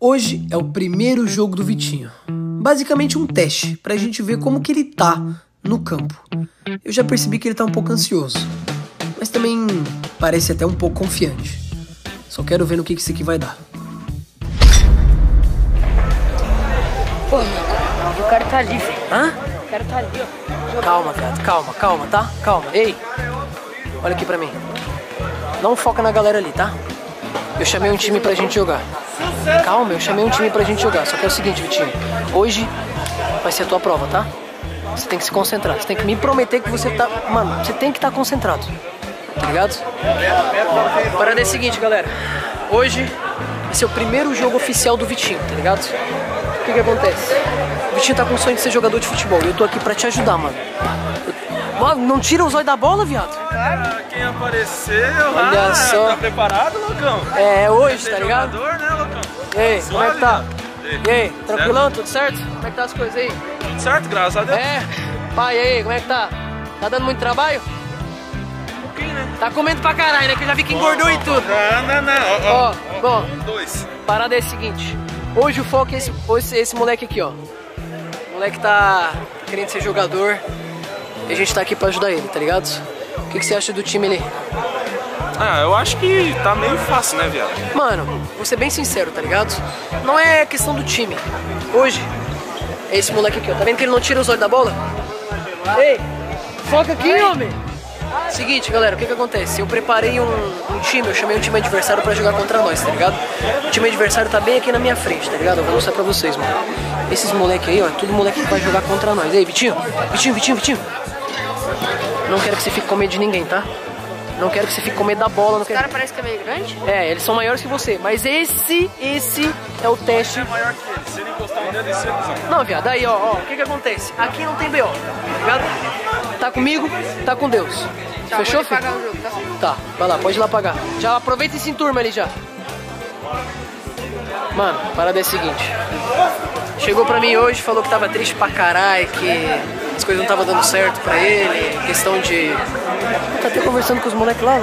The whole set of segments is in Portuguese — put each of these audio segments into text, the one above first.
Hoje é o primeiro jogo do Vitinho. Basicamente um teste, pra gente ver como que ele tá no campo. Eu já percebi que ele tá um pouco ansioso, mas também parece até um pouco confiante. Só quero ver no que isso aqui vai dar. Pô, o cara tá ali, velho. Hã? O cara tá ali, ó. Calma, cara, calma, tá? Calma. Ei, olha aqui pra mim. Não foca na galera ali, tá? Eu chamei um time pra gente jogar. Calma, eu chamei um time pra gente jogar. Só que é o seguinte, Vitinho. Hoje vai ser a tua prova, tá? Você tem que se concentrar. Você tem que me prometer que você tá... Mano, você tem que estar concentrado. Tá ligado? A parada é a seguinte, galera. Hoje vai ser o primeiro jogo oficial do Vitinho, tá ligado? O que acontece? O Vitinho tá com o sonho de ser jogador de futebol. E eu tô aqui pra te ajudar, mano. Não tira os olhos da bola, viado. Quem apareceu, olha só. Tá preparado, loucão? É hoje, tá ligado? Jogador, né, loucão? E aí, como é que tá? Viado. E aí, tranquilão? Tudo certo? Como é que tá as coisas aí? Tudo certo, graças a Deus. É? Pai, e aí, como é que tá? Tá dando muito trabalho? Um pouquinho, né? Tá comendo pra caralho, né? Que eu já vi que engordou e tudo. Não. Ó, bom, dois. parada é a seguinte. Hoje o foco é esse moleque aqui, ó. O moleque tá querendo ser jogador. E a gente tá aqui pra ajudar ele, tá ligado? O que você acha do time ali? Ah, eu acho que tá meio fácil, né, viado? Mano, vou ser bem sincero, tá ligado? Não é questão do time. Hoje, é esse moleque aqui, ó. Tá vendo que ele não tira os olhos da bola? Ei, foca aqui, homem! Seguinte, galera, o que acontece? Eu preparei um time, eu chamei um time adversário pra jogar contra nós, tá ligado? O time adversário tá bem aqui na minha frente, tá ligado? Eu vou mostrar pra vocês, mano. Esses moleque aí, ó, é tudo moleque que vai jogar contra nós. Ei, Vitinho! Não quero que você fique com medo de ninguém, tá? Não quero que você fique com medo da bola. Os caras parecem que é meio grande? É, eles são maiores que você, mas esse é o teste. É maior que ele, se ele encostar um dedo em cima. Não, viado, aí, ó, o que acontece? Aqui não tem BO, tá ligado? Tá comigo, tá com Deus. Tá, fechou, filho? pagar o jogo, tá? Tá, vai lá, pode ir lá pagar. Já aproveita e se enturma ali já. Mano, a parada é a seguinte. Chegou pra mim hoje, falou que tava triste pra caralho, que as coisas não estavam dando certo pra ele, questão de... Tá até conversando com os moleques lá.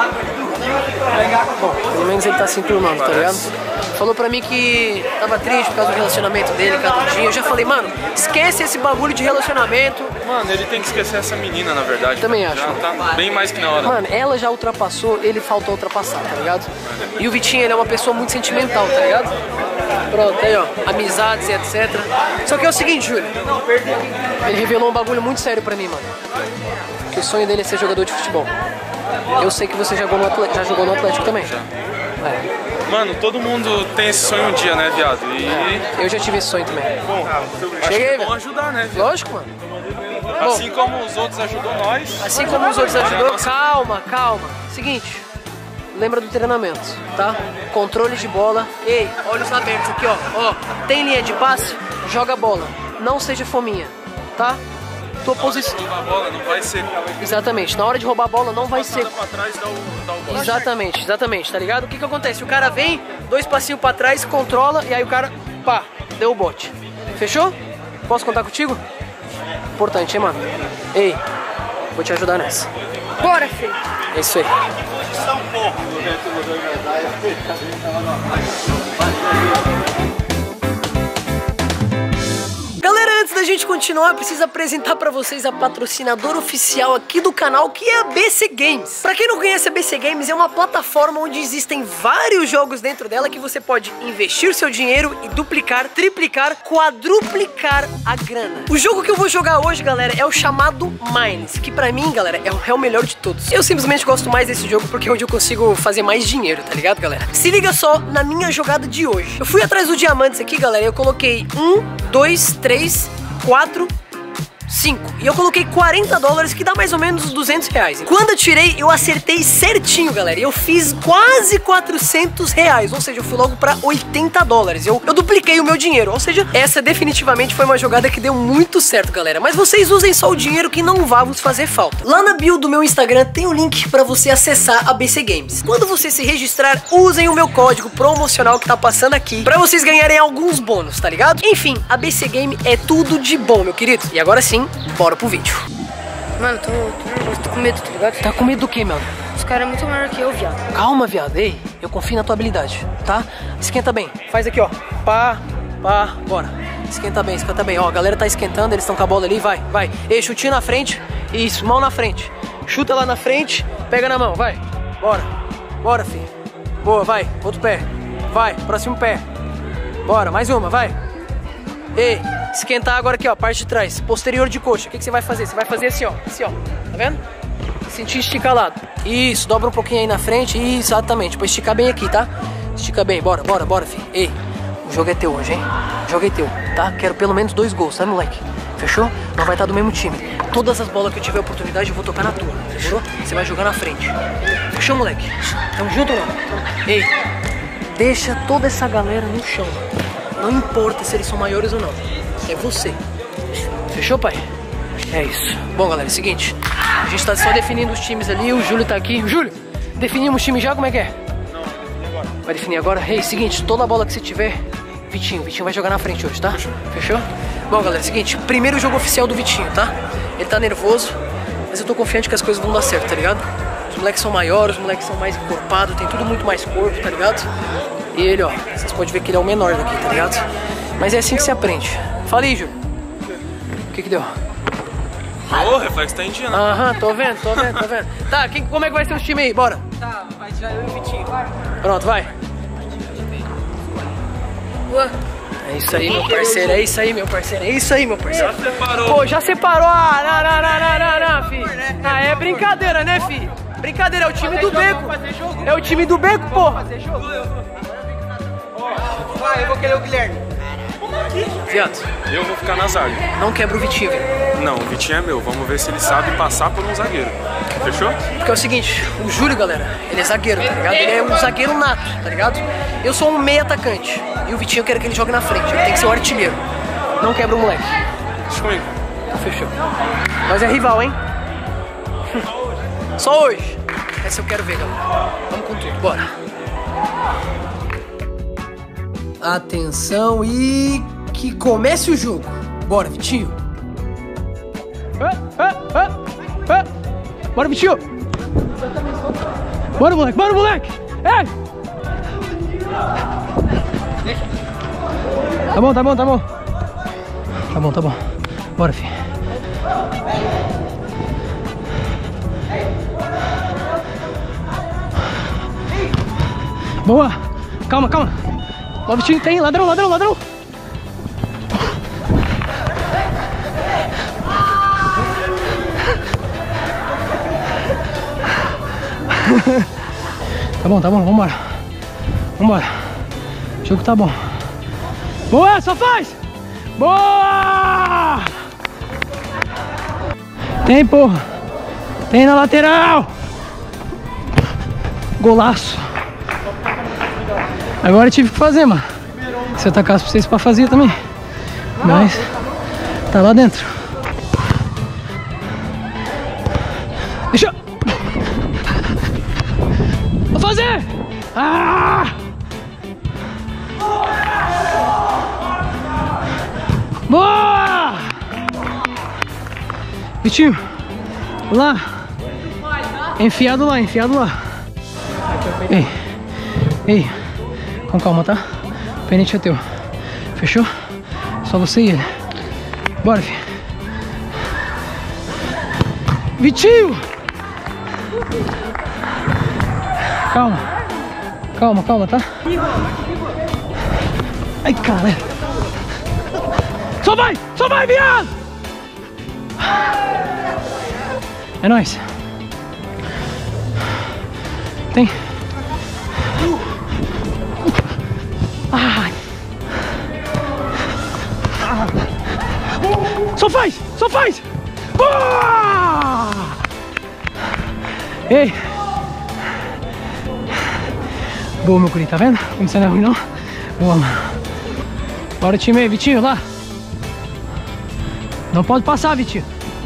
Bom, pelo menos ele tá se enturmando, tá ligado? Falou pra mim que tava triste por causa do relacionamento dele, Cadudinho. Eu já falei, mano, esquece esse bagulho de relacionamento. Mano, ele tem que esquecer essa menina, na verdade. Também acho. Já tá bem mais que na hora. Mano, ela já ultrapassou, ele faltou ultrapassar, tá ligado? E o Vitinho, ele é uma pessoa muito sentimental, tá ligado? Pronto, aí ó, amizades e etc. Só que é o seguinte, Júlio. Ele revelou um bagulho muito sério pra mim, mano. Que o sonho dele é ser jogador de futebol. Eu sei que você já jogou no Atlético também. Já. É. Mano, todo mundo tem esse sonho um dia, né, viado? E... Eu já tive esse sonho também. Bom, acho que é bom ajudar, né, viado? Lógico, mano. Assim como os outros ajudou nós. Assim como os outros ajudou, calma. Seguinte, lembra do treinamento, tá? Controle de bola. Ei, olhos abertos aqui, ó. Tem linha de passe? Joga a bola. Não seja fominha, tá? Tua posição. Na hora de roubar a bola não vai ser. Exatamente, na hora de roubar a bola não vai ser. Pra trás dá o bote. Exatamente, tá ligado? O que acontece? O cara vem, 2 passinhos pra trás, controla e aí o cara, pá, deu o bote. Fechou? Posso contar contigo? Importante, hein, mano? Ei, vou te ajudar nessa. Bora, filho! É isso aí. Galera, antes da gente continuar, eu preciso apresentar pra vocês a patrocinadora oficial aqui do canal, que é a BC Games. Pra quem não conhece, a BC Games é uma plataforma onde existem vários jogos dentro dela que você pode investir seu dinheiro e duplicar, triplicar, quadruplicar a grana. O jogo que eu vou jogar hoje, galera, é o chamado Mines, que pra mim, galera, é o melhor de todos. Eu simplesmente gosto mais desse jogo porque é onde eu consigo fazer mais dinheiro, tá ligado, galera? Se liga só na minha jogada de hoje. Eu fui atrás dos diamantes aqui, galera, e eu coloquei 1, 2, 3, 4, 5. E eu coloquei $40, que dá mais ou menos R$200. Quando eu tirei, eu acertei certinho, galera. E eu fiz quase R$400. Ou seja, eu fui logo pra $80. Eu dupliquei o meu dinheiro. Ou seja, essa definitivamente foi uma jogada que deu muito certo, galera. Mas vocês usem só o dinheiro que não vai vos fazer falta. Lá na bio do meu Instagram tem o link pra você acessar a BC Games. Quando você se registrar, usem o meu código promocional que tá passando aqui pra vocês ganharem alguns bônus, tá ligado? Enfim, a BC Game é tudo de bom, meu querido. E agora sim, bora pro vídeo. Mano, tô nervoso, tô com medo, tá ligado? Tá com medo do quê, mano? Os caras é muito maior que eu, viado. Calma, viado. Ei, eu confio na tua habilidade, tá? Esquenta bem. Faz aqui, ó. Pá, bora. Esquenta bem, esquenta bem. Ó, a galera tá esquentando, eles estão com a bola ali, vai. Ei, chutinho na frente. Isso, mão na frente. Chuta lá na frente, pega na mão, vai. Bora, filho. Boa, vai. Outro pé. Vai, próximo pé. Bora, mais uma, vai. Ei, esquentar agora aqui, ó, parte de trás. Posterior de coxa. O que você vai fazer? Você vai fazer assim, ó. Assim, ó. Tá vendo? Sentir esticalado. Isso, dobra um pouquinho aí na frente. Isso, exatamente. Pra esticar bem aqui, tá? Estica bem. Bora, filho. Ei, o jogo é teu hoje, hein? O jogo é teu, tá? Quero pelo menos 2 gols, tá, moleque? Fechou? Não vai estar do mesmo time. Todas as bolas que eu tiver oportunidade eu vou tocar na tua. Fechou? Você vai jogar na frente. Fechou, moleque? Tamo junto ou não? Ei, deixa toda essa galera no chão. Não importa se eles são maiores ou não. É você. Fechou, pai? É isso. Bom, galera, é o seguinte. A gente tá só definindo os times ali. O Júlio tá aqui. Júlio, definimos o time já? Como é que é? Não, agora. Vai definir agora? Ei, seguinte, toda bola que você tiver, Vitinho vai jogar na frente hoje, tá? Fechou? Bom, galera, é o seguinte. Primeiro jogo oficial do Vitinho, tá? Ele tá nervoso, mas eu tô confiante que as coisas vão dar certo, tá ligado? Os moleques são maiores, os moleques são mais encorpados, tem tudo muito mais corpo, tá ligado? E ele, ó, vocês podem ver que ele é o menor daqui, tá ligado? Mas é assim que se aprende. Fala aí, Júlio. O que deu? Ô, o reflexo tá em dia, né? Aham, tô vendo. Tá, como é que vai ser o time aí? Bora. Tá, vai já eu e o Vitinho. Pronto, vai. É isso aí, meu parceiro. É isso aí, meu parceiro. Já separou. Pô, já separou. Não, filho. Ah, é brincadeira, né, filho? Brincadeira, é o time do beco. É o time do beco, porra. Vai, eu vou querer o Guilherme. Viado, Eu vou ficar na zaga. não quebra o Vitinho, velho. Não, o Vitinho é meu. Vamos ver se ele sabe passar por um zagueiro. Fechou? Porque é o seguinte, o Júlio, galera, ele é zagueiro, tá ligado? Ele é um zagueiro nato, tá ligado? Eu sou um meio atacante. E o Vitinho eu quero que ele jogue na frente. Ele tem que ser o artilheiro. Não quebra o moleque. Deixa comigo. Fechou. Nós é rival, hein? Só hoje. Essa eu quero ver, galera. Vamos com tudo, bora. Atenção e que comece o jogo. Bora, Vitinho. Bora, Vitinho. Bora, moleque. Ei! Tá bom. Tá bom. Bora, filho. Boa. Calma. Ó, Vitinho, tem ladrão. Tá bom, vambora. O jogo tá bom. Boa, só faz! Boa! Tem, porra! Tem na lateral! Golaço! Agora eu tive que fazer, mano. Se eu tacasse pra vocês pra fazer também. Mas tá lá dentro. Deixa! Vou fazer! Ah! Boa! Vitinho, lá. Enfiado lá. Ei, com calma, tá? O pênalti é teu. Fechou? Só você e ele. Bora, filho. Vitinho! Calma, tá? Ai, cara. Só vai, viado! É nóis. Tem. Ai. Só faz! Boa! Ei! Boa, meu guri, tá vendo? Como você não é ruim, não? Boa, mano. Bora, time aí, Vitinho, lá. Não pode passar, Vitinho.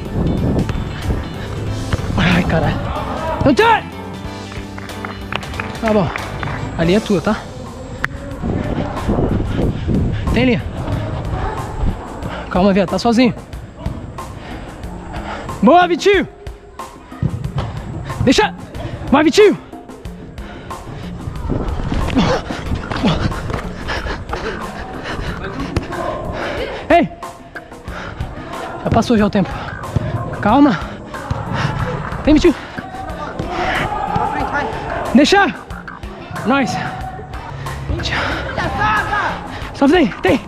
Ai, caralho. Não tem! Tá bom. Ali é tua, tá? Tem linha. Calma, viado, tá sozinho. Boa, Vitinho. Deixa. Vai, Vitinho. Ei. Já passou já o tempo. Calma. Tem, Vitinho. Deixa. Nós. Só tem.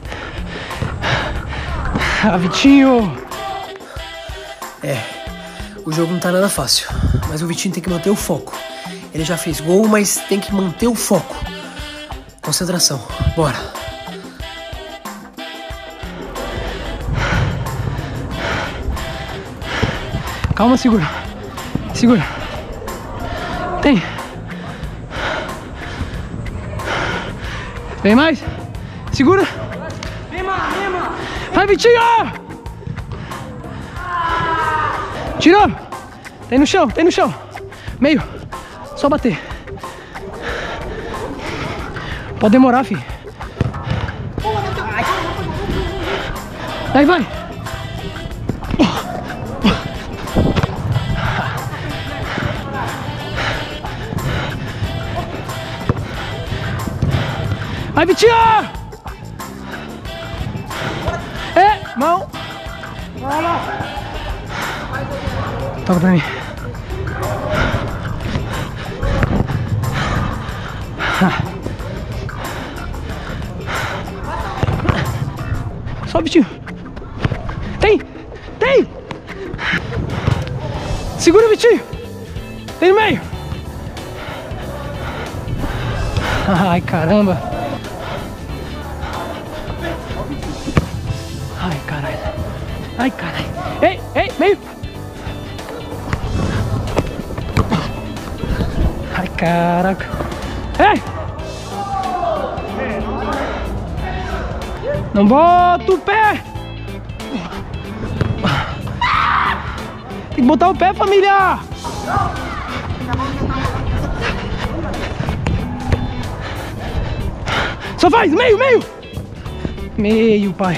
Ah, Vitinho. O jogo não tá nada fácil, mas o Vitinho tem que manter o foco. Ele já fez gol, mas tem que manter o foco. Concentração, bora. Calma, segura. Tem. Vem mais. Segura. Vai, Vitinho! Tirou! Tem no chão. Meio. Só bater. Pode demorar, filho. Aí vai. Vai, Vitinho! Mão. Toca pra mim. Só, Vitinho. Tem. Segura, Vitinho. Tem no meio. Ai, caramba. Ai, caralho. Ei, meio. Ai, caraca. Ei! Não bota o pé! Tem que botar o pé, família! Só faz, meio! Meio, pai.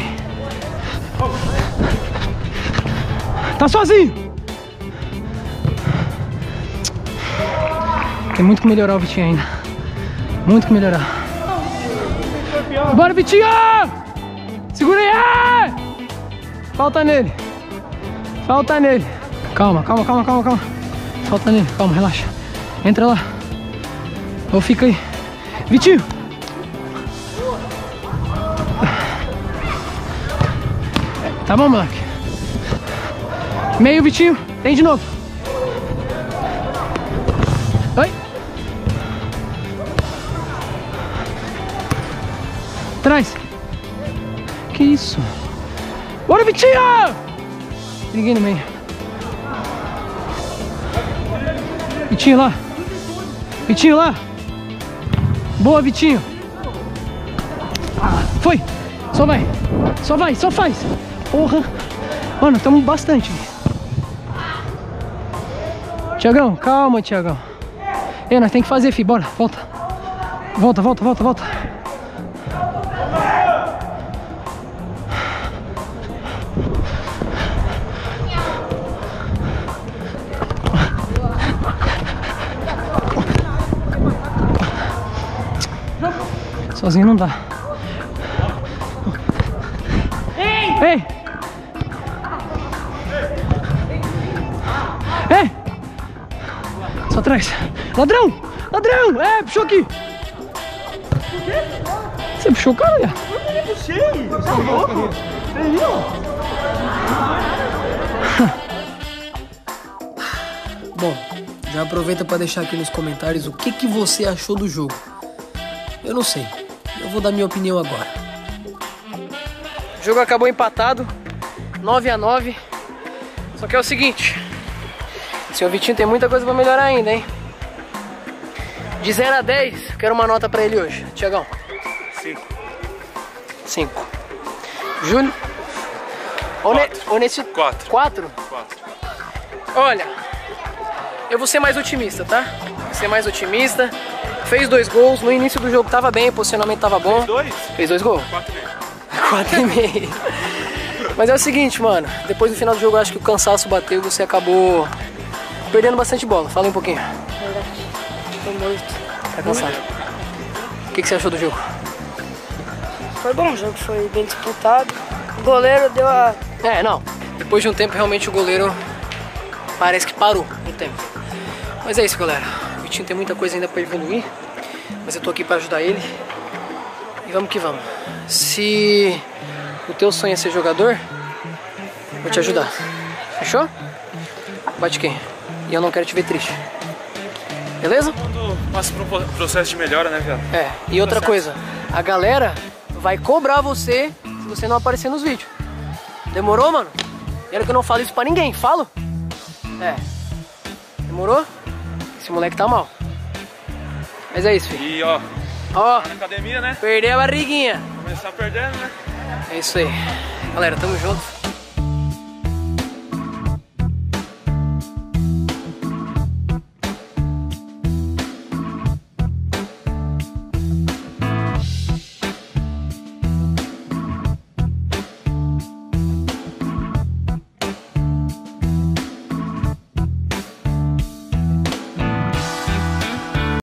Tá sozinho! Tem muito que melhorar o Vitinho ainda. Muito que melhorar. Bora, Vitinho! Segura aí! Falta nele. Calma. Falta nele, calma, relaxa. Entra lá. Ou fica aí. Vitinho! Tá bom, moleque. Meio, Vitinho. Tem de novo. Oi. Trás. Que isso? Bora, Vitinho! Ninguém no meio. Vitinho lá. Boa, Vitinho. Foi. Só faz. Porra. Mano, estamos bastante. Tiagão, calma, Tiagão. Ei, nós tem que fazer, filho. Bora, volta. Volta. Sozinho não dá. Ei! Só atrás. Ladrão! Puxou aqui. Você puxou o cara, já? Eu puxei. Tá louco? Bom, já aproveita para deixar aqui nos comentários o que você achou do jogo. Eu não sei. Eu vou dar minha opinião agora. O jogo acabou empatado, 9-9. Só que é o seguinte, o senhor Vitinho tem muita coisa pra melhorar ainda, hein? De 0 a 10, eu quero uma nota pra ele hoje. Tiagão? 5. Júlio? 4. 4? Olha, eu vou ser mais otimista, tá? Fez 2 gols, no início do jogo tava bem, o posicionamento tava bom. Fez 2 gols? 4,5. Mas é o seguinte, mano. Depois do final do jogo, eu acho que o cansaço bateu e você acabou perdendo bastante bola. Fala aí um pouquinho. Verdade. Tô morto. Tá cansado. O que você achou do jogo? Foi bom, o jogo foi bem disputado. O goleiro deu a... Não. Depois de um tempo, realmente o goleiro parece que parou no tempo. Mas é isso, galera. O Vitinho tem muita coisa ainda pra evoluir. Mas eu tô aqui pra ajudar ele. E vamos que vamos. Se o teu sonho é ser jogador, vou te ajudar. Fechou? Bate quem? E eu não quero te ver triste. Beleza? Quando passa por um processo de melhora, né, viado? E outra coisa, a galera vai cobrar você se você não aparecer nos vídeos. Demorou, mano? Quero que eu não falo isso pra ninguém, falo? Demorou? Esse moleque tá mal. Mas é isso, filho. E ó, Ó, na academia, né? perdeu a barriguinha. Começar perdendo, né? É isso aí. Galera, tamo junto.